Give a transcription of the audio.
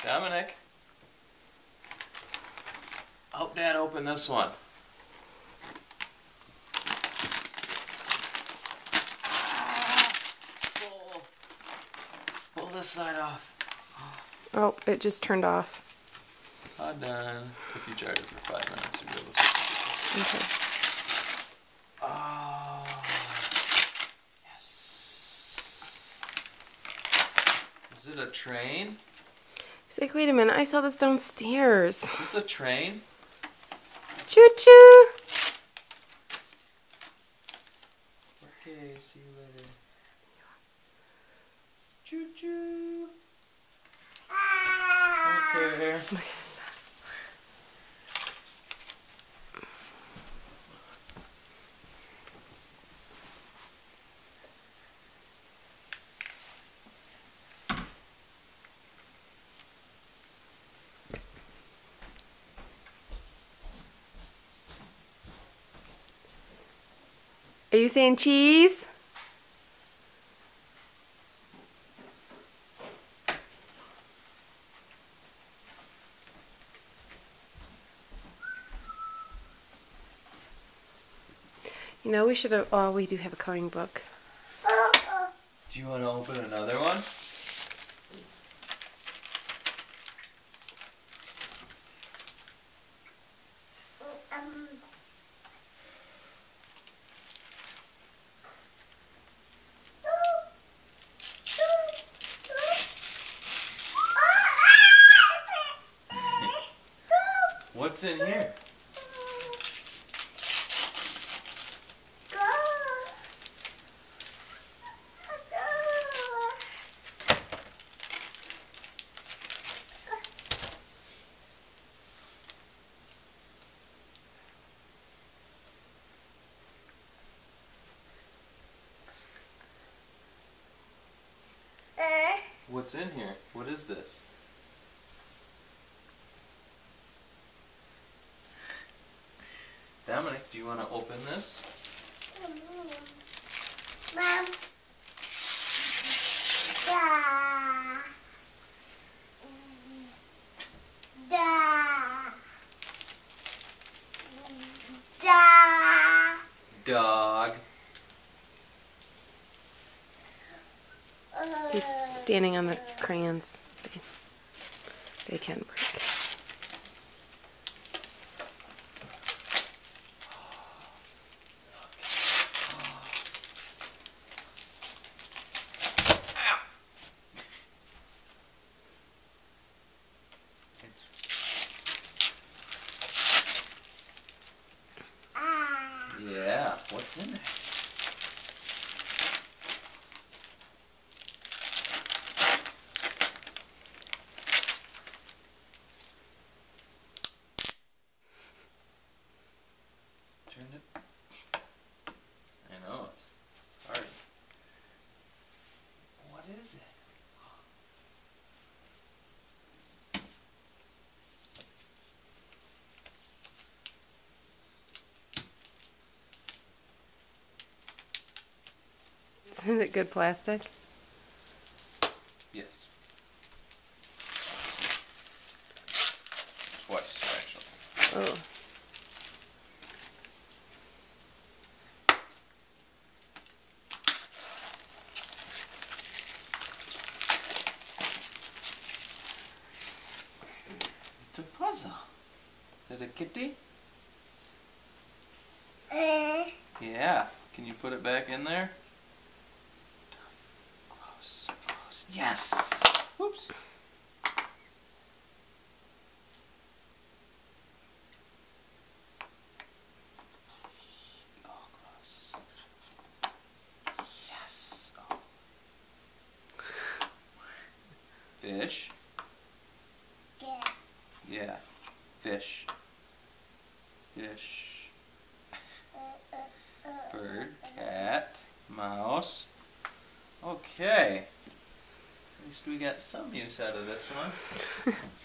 Dominic, help Dad open this one. Pull this side off. Oh, it just turned off. Done. If you charge it for 5 minutes, you'll be able to. Okay. Oh, yes. Is it a train? He's like, wait a minute, I saw this downstairs. Is this a train? Choo-choo! Okay, see you later. Choo-choo. Okay. Look at this. Are you saying cheese? You know, we should have, oh, we do have a coloring book. Do you want to open another one? What's in here? What's in here? What is this? Dominic, do you want to open this? Mom. Dog. He's standing on the crayons. They can break. Yeah, what's in there? Turn it. I know, it's hard. What is it? Isn't it good plastic? Yes. Twice, actually. Oh. It's a puzzle. Is it a kitty? Yeah. Can you put it back in there? Close, close. Yes! Whoops. Oh, close. Yes. Oh. Fish. Yeah. Fish. Fish. Bird, cat, mouse. Okay. At least we got some use out of this one.